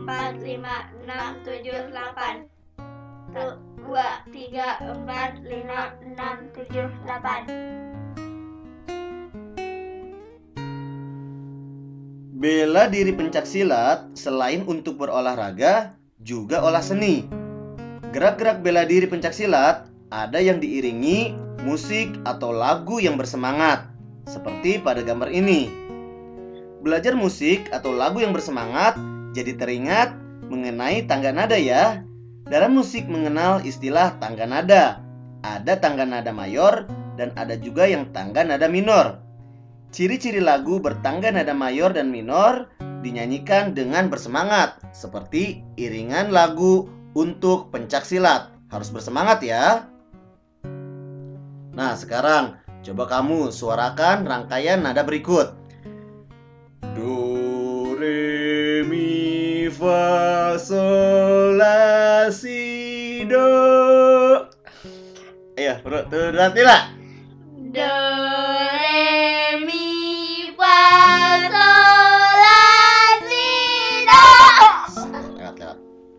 4, 5, 6, 7, 8. 1, 2, 3, 4, 5, 6, 7, 8. Bela diri pencaksilat selain untuk berolahraga, juga olah seni. Gerak-gerak bela diri pencaksilat ada yang diiringi musik atau lagu yang bersemangat, seperti pada gambar ini. Belajar musik atau lagu yang bersemangat jadi teringat mengenai tangga nada ya. Dalam musik mengenal istilah tangga nada. Ada tangga nada mayor dan ada juga yang tangga nada minor. Ciri-ciri lagu bertangga nada mayor dan minor dinyanyikan dengan bersemangat, seperti iringan lagu untuk pencaksilat. Harus bersemangat ya. Nah, sekarang coba kamu suarakan rangkaian nada berikut. Do, re, mi, fa, sol, la, si, do. Ayo, berarti lah. Do, re, mi, fa, sol, la, si, do. Lewat.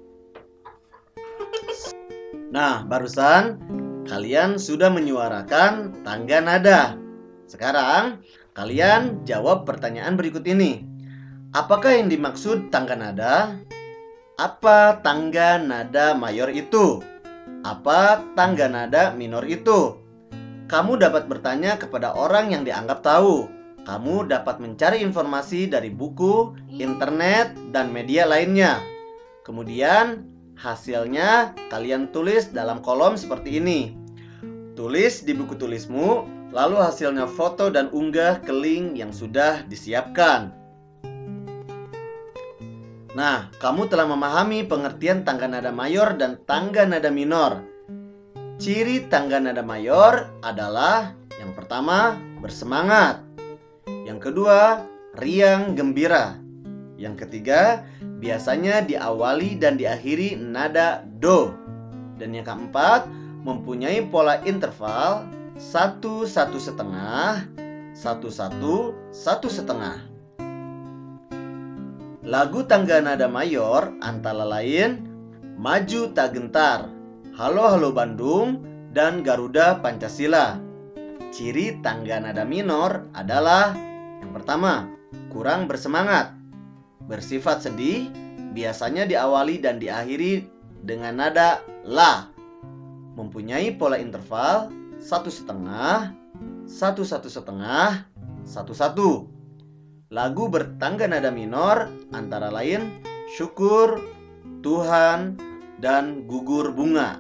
Nah, barusan kalian sudah menyuarakan tangga nada. Sekarang kalian jawab pertanyaan berikut ini. Apakah yang dimaksud tangga nada? Apa tangga nada mayor itu? Apa tangga nada minor itu? Kamu dapat bertanya kepada orang yang dianggap tahu. Kamu dapat mencari informasi dari buku, internet, dan media lainnya. Kemudian hasilnya kalian tulis dalam kolom seperti ini. Tulis di buku tulismu, lalu hasilnya foto dan unggah ke link yang sudah disiapkan. Nah, kamu telah memahami pengertian tangga nada mayor dan tangga nada minor. Ciri tangga nada mayor adalah yang pertama, bersemangat. Yang kedua, riang gembira. Yang ketiga, biasanya diawali dan diakhiri nada do. Dan yang keempat, mempunyai pola interval 1, 1/2, 1, 1, 1/2. Lagu tangga nada mayor antara lain Maju Tak Gentar, Halo Halo Bandung, dan Garuda Pancasila. Ciri tangga nada minor adalah yang pertama, kurang bersemangat, bersifat sedih, biasanya diawali dan diakhiri dengan nada la. Mempunyai pola interval 1/2, 1/1/2, 1/1. Lagu bertangga nada minor antara lain Syukur, Tuhan, dan Gugur Bunga.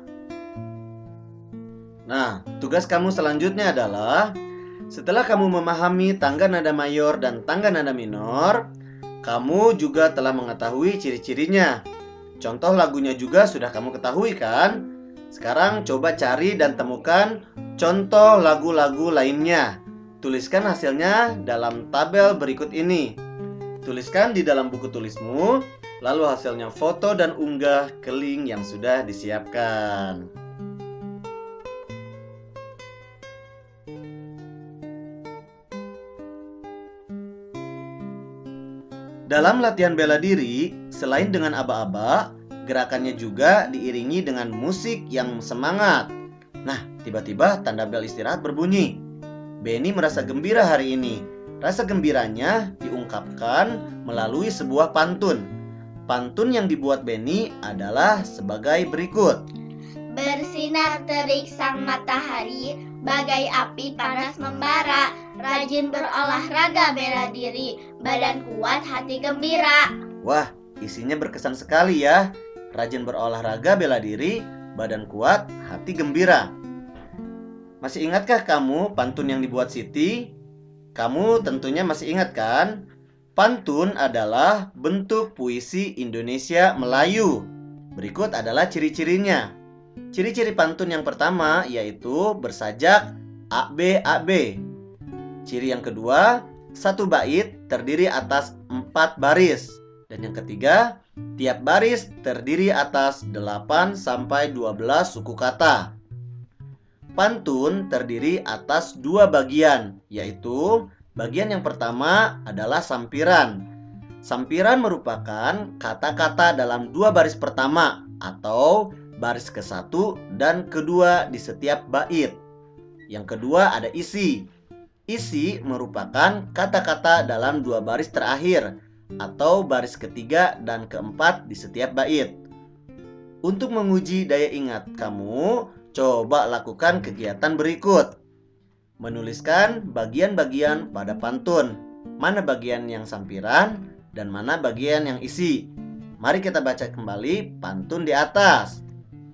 Nah, tugas kamu selanjutnya adalah setelah kamu memahami tangga nada mayor dan tangga nada minor, kamu juga telah mengetahui ciri-cirinya. Contoh lagunya juga sudah kamu ketahui kan? Sekarang coba cari dan temukan contoh lagu-lagu lainnya. Tuliskan hasilnya dalam tabel berikut ini. Tuliskan di dalam buku tulismu, lalu hasilnya foto dan unggah ke link yang sudah disiapkan. Dalam latihan bela diri, selain dengan aba-aba, gerakannya juga diiringi dengan musik yang semangat. Nah, tiba-tiba tanda bel istirahat berbunyi. Benny merasa gembira hari ini. Rasa gembiranya diungkapkan melalui sebuah pantun. Pantun yang dibuat Benny adalah sebagai berikut. Bersinar terik sang matahari, bagai api panas membara, rajin berolahraga bela diri, badan kuat hati gembira. Wah, isinya berkesan sekali ya. Rajin berolahraga bela diri, badan kuat, hati gembira. Masih ingatkah kamu pantun yang dibuat Siti? Kamu tentunya masih ingat kan? Pantun adalah bentuk puisi Indonesia Melayu. Berikut adalah ciri-cirinya. Ciri-ciri pantun yang pertama yaitu bersajak AB. Ciri yang kedua, satu bait terdiri atas 4 baris. Dan yang ketiga, tiap baris terdiri atas 8 sampai 12 suku kata. Pantun terdiri atas 2 bagian, yaitu bagian yang pertama adalah sampiran. Sampiran merupakan kata-kata dalam 2 baris pertama atau baris ke-1 dan kedua di setiap bait. Yang kedua ada isi. Isi merupakan kata-kata dalam 2 baris terakhir atau baris ketiga dan keempat di setiap bait. Untuk menguji daya ingat kamu, coba lakukan kegiatan berikut. Menuliskan bagian-bagian pada pantun. Mana bagian yang sampiran dan mana bagian yang isi. Mari kita baca kembali pantun di atas.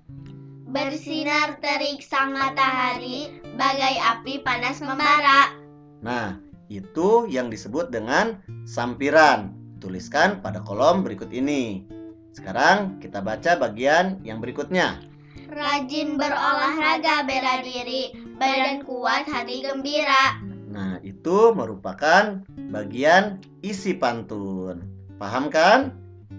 Bersinar terik sang matahari, bagai api panas membara. Nah, itu yang disebut dengan sampiran. Tuliskan pada kolom berikut ini. Sekarang kita baca bagian yang berikutnya. Rajin berolahraga bela diri, badan kuat hati gembira. Nah, itu merupakan bagian isi pantun. Paham kan?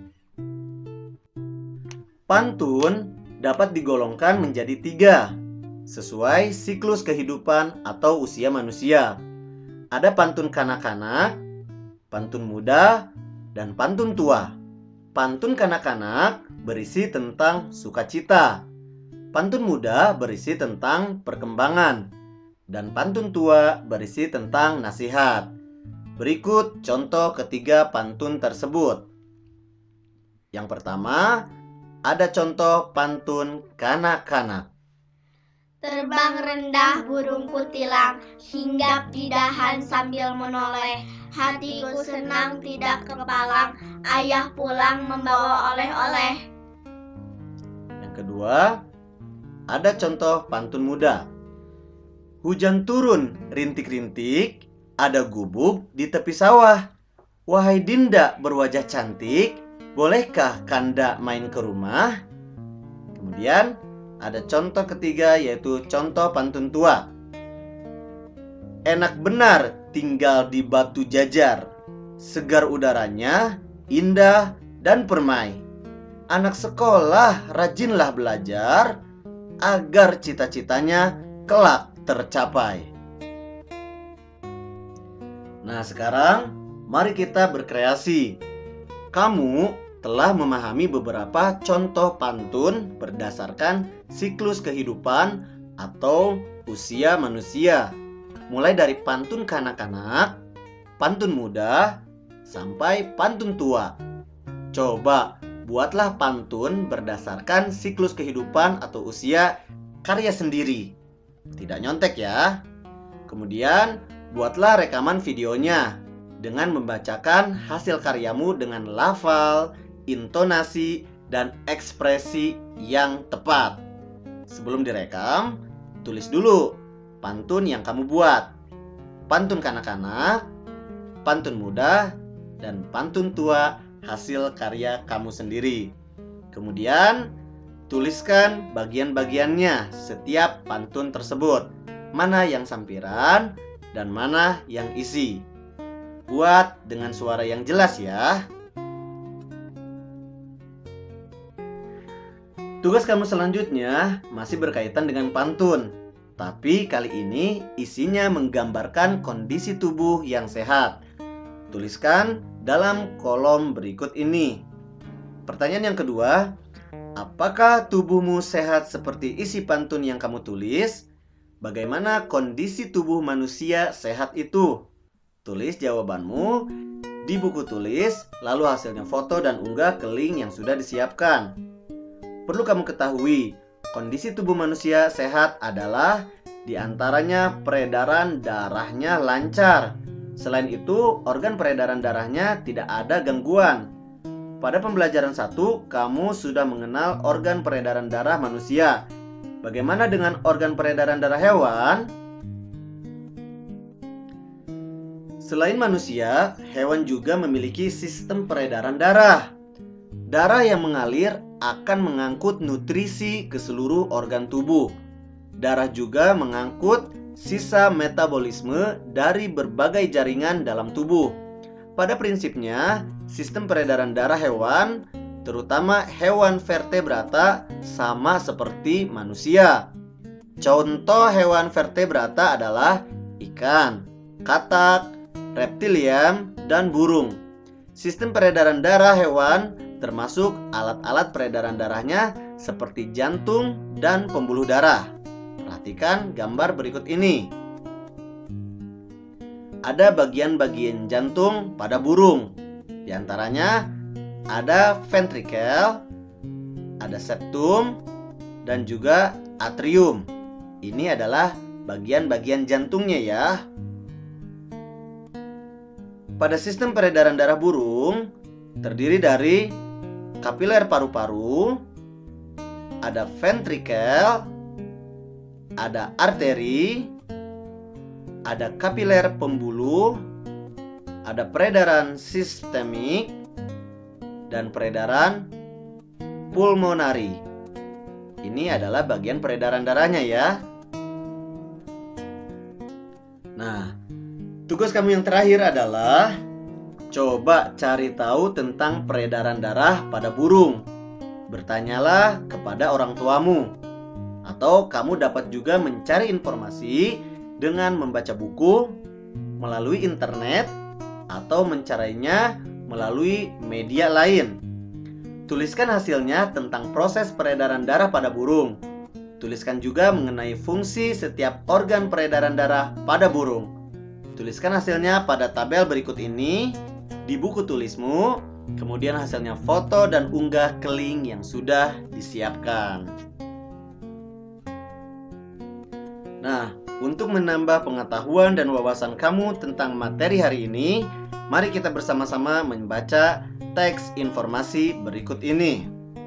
Pantun dapat digolongkan menjadi 3 sesuai siklus kehidupan atau usia manusia. Ada pantun kanak-kanak, pantun muda, dan pantun tua. Pantun kanak-kanak berisi tentang sukacita. Pantun muda berisi tentang perkembangan. Dan pantun tua berisi tentang nasihat. Berikut contoh ketiga pantun tersebut. Yang pertama, ada contoh pantun kanak-kanak. Terbang rendah burung kutilang, hinggap di dahan sambil menoleh. Hatiku senang tidak kepalang, ayah pulang membawa oleh-oleh. Yang kedua, ada contoh pantun muda. Hujan turun rintik-rintik, ada gubuk di tepi sawah. Wahai Dinda berwajah cantik, bolehkah Kanda main ke rumah? Kemudian ada contoh ketiga yaitu contoh pantun tua. Enak benar tinggal di batu jajar, segar udaranya, indah dan permai. Anak sekolah rajinlah belajar, agar cita-citanya kelak tercapai. Nah, sekarang mari kita berkreasi. Kamu telah memahami beberapa contoh pantun berdasarkan siklus kehidupan atau usia manusia, mulai dari pantun kanak-kanak, pantun muda, sampai pantun tua. Coba buatlah pantun berdasarkan siklus kehidupan atau usia karya sendiri. Tidak nyontek ya. Kemudian buatlah rekaman videonya dengan membacakan hasil karyamu dengan lafal, intonasi, dan ekspresi yang tepat. Sebelum direkam, tulis dulu pantun yang kamu buat. Pantun kanak-kanak, pantun muda, dan pantun tua hasil karya kamu sendiri. Kemudian, tuliskan bagian-bagiannya setiap pantun tersebut. Mana yang sampiran dan mana yang isi. Buat dengan suara yang jelas ya. Tugas kamu selanjutnya masih berkaitan dengan pantun. Tapi kali ini isinya menggambarkan kondisi tubuh yang sehat. Tuliskan dalam kolom berikut ini. Pertanyaan yang kedua, apakah tubuhmu sehat seperti isi pantun yang kamu tulis? Bagaimana kondisi tubuh manusia sehat itu? Tulis jawabanmu di buku tulis, lalu hasilnya foto dan unggah ke link yang sudah disiapkan. Perlu kamu ketahui, kondisi tubuh manusia sehat adalah diantaranya peredaran darahnya lancar. Selain itu, organ peredaran darahnya tidak ada gangguan. Pada pembelajaran 1, kamu sudah mengenal organ peredaran darah manusia. Bagaimana dengan organ peredaran darah hewan? Selain manusia, hewan juga memiliki sistem peredaran darah. Darah yang mengalir akan mengangkut nutrisi ke seluruh organ tubuh. Darah juga mengangkut sisa metabolisme dari berbagai jaringan dalam tubuh. Pada prinsipnya, sistem peredaran darah hewan, terutama hewan vertebrata, sama seperti manusia. Contoh hewan vertebrata adalah ikan, katak, reptilian, dan burung. Sistem peredaran darah hewan termasuk alat-alat peredaran darahnya seperti jantung dan pembuluh darah. Perhatikan gambar berikut ini. Ada bagian-bagian jantung pada burung. Di antaranya ada ventricle, ada septum, dan juga atrium. Ini adalah bagian-bagian jantungnya ya. Pada sistem peredaran darah burung terdiri dari kapiler paru-paru, ada ventricle, ada arteri, ada kapiler pembuluh, ada peredaran sistemik, dan peredaran pulmonari. Ini adalah bagian peredaran darahnya ya. Nah, tugas kamu yang terakhir adalah coba cari tahu tentang peredaran darah pada burung. Bertanyalah kepada orang tuamu. Atau kamu dapat juga mencari informasi dengan membaca buku, melalui internet, atau mencarinya melalui media lain. Tuliskan hasilnya tentang proses peredaran darah pada burung. Tuliskan juga mengenai fungsi setiap organ peredaran darah pada burung. Tuliskan hasilnya pada tabel berikut ini di buku tulismu, kemudian hasilnya foto dan unggah ke link yang sudah disiapkan. Nah, untuk menambah pengetahuan dan wawasan kamu tentang materi hari ini, mari kita bersama-sama membaca teks informasi berikut ini.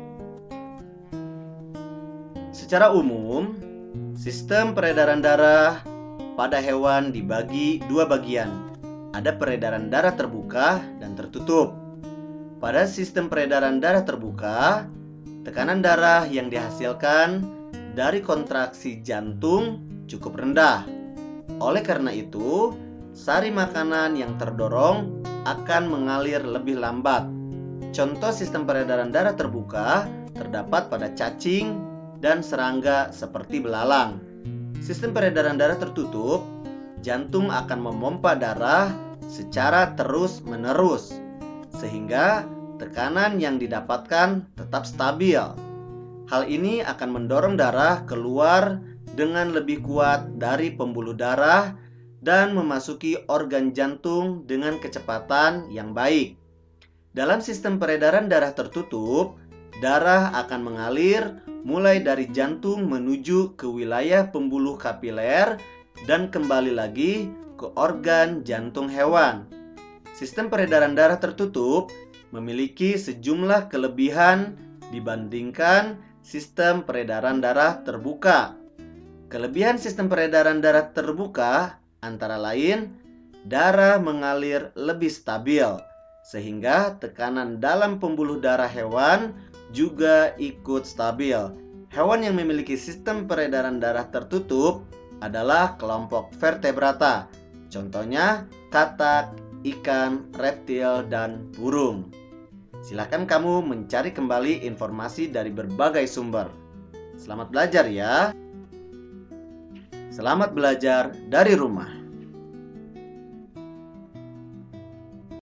Secara umum, sistem peredaran darah pada hewan dibagi dua bagian. Ada peredaran darah terbuka dan tertutup. Pada sistem peredaran darah terbuka, tekanan darah yang dihasilkan dari kontraksi jantung cukup rendah. Oleh karena itu, sari makanan yang terdorong akan mengalir lebih lambat. Contoh sistem peredaran darah terbuka terdapat pada cacing dan serangga seperti belalang. Sistem peredaran darah tertutup, jantung akan memompa darah secara terus-menerus, sehingga tekanan yang didapatkan tetap stabil. Hal ini akan mendorong darah keluar dengan lebih kuat dari pembuluh darah dan memasuki organ jantung dengan kecepatan yang baik. Dalam sistem peredaran darah tertutup, darah akan mengalir mulai dari jantung menuju ke wilayah pembuluh kapiler dan kembali lagi ke organ jantung hewan. Sistem peredaran darah tertutup memiliki sejumlah kelebihan dibandingkan sistem peredaran darah terbuka. Kelebihan sistem peredaran darah terbuka antara lain darah mengalir lebih stabil, sehingga tekanan dalam pembuluh darah hewan juga ikut stabil. Hewan yang memiliki sistem peredaran darah tertutup adalah kelompok vertebrata. Contohnya katak, ikan, reptil, dan burung. Silakan kamu mencari kembali informasi dari berbagai sumber. Selamat belajar ya. Selamat belajar dari rumah.